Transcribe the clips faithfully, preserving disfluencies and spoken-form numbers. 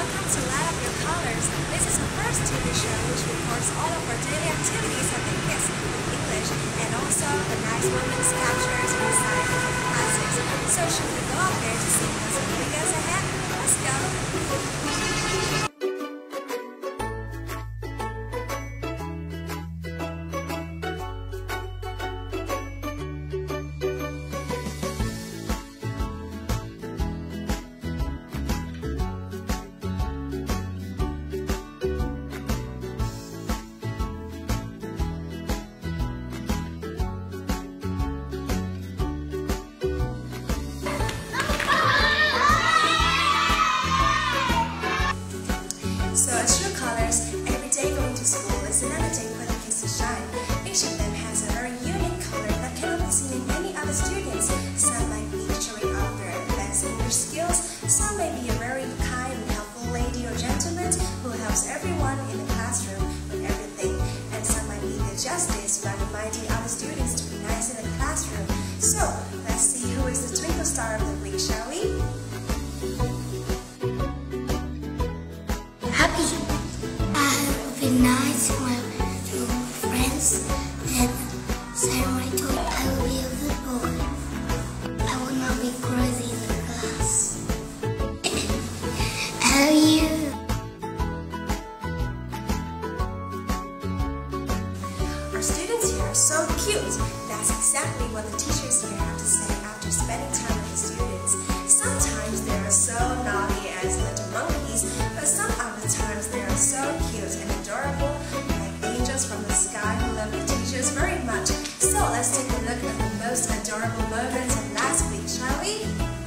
welcome to Light Up Your Colors. This is the first T V show which records all of our daily activities at the kids in English and also the nice moments captured inside the classes. So should we go out there to see what's awaiting us ahead? Let's go! So as true colors, every day going to school is another day for the kids to shine. Each of them has a very unique color that cannot be seen in any other students. Some might be showing off their advanced English skills, some may be a very kind and helpful lady or gentleman who helps everyone in the classroom with everything, and some might be the justice by reminding other students to be nice in the classroom. So let's see who is the twinkle star of the week, shall we? Happy. I will be nice to my friends and say my toy. I will be a good boy. I will not be crazy in the class. How are you? Our students here are so cute. That's exactly what the teachers here have to say after spending time with the students. Sometimes they are so naughty as little monkeys, but some other times they are so cute and adorable, like angels from the sky who love the teachers very much. So let's take a look at the most adorable moments of last week, shall we?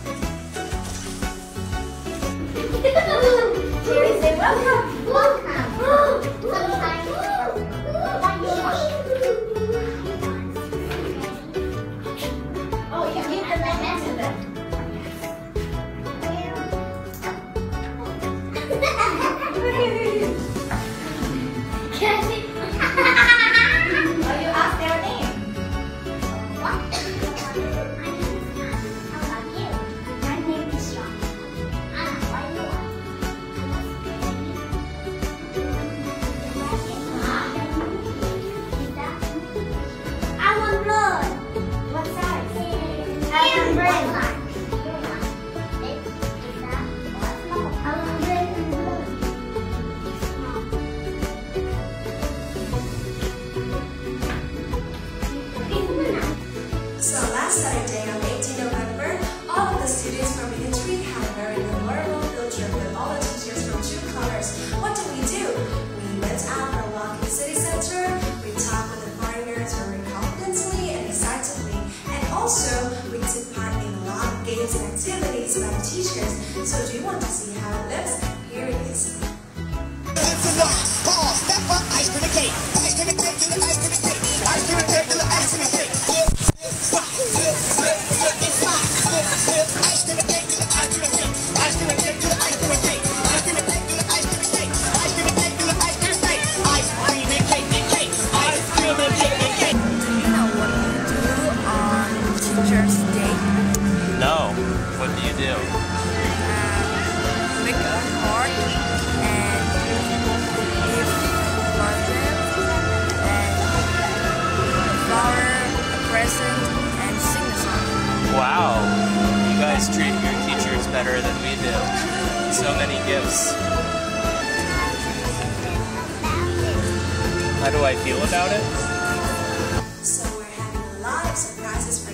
Here we say welcome. Welcome. Sometimes. Oh, you give them a hand to them. Can I see? Oh, you asked their name. What? How about you? My name is Sean. Anna, why do you want? I want blood. What size? I want red. So last Saturday on eighteenth November, all of the students from elementary had a very memorable field trip with all the teachers from True Colors. What did we do? We went out for a walk in the city center, we talked with the foreigners very confidently and excitedly, and also we took part in a lot of games and activities by the teachers. So do you want to see how it looks? Here it is. Ice cream and cake, ice cream and cake to the ice cream and cake, ice cream and cake to the ice cream and cake. No. What do you do? Uh, make a heart and give present and a flower, a present, and sing a song. Wow. You guys treat your teachers better than we do. So many gifts. How do I feel about it? So we're having a lot of surprises for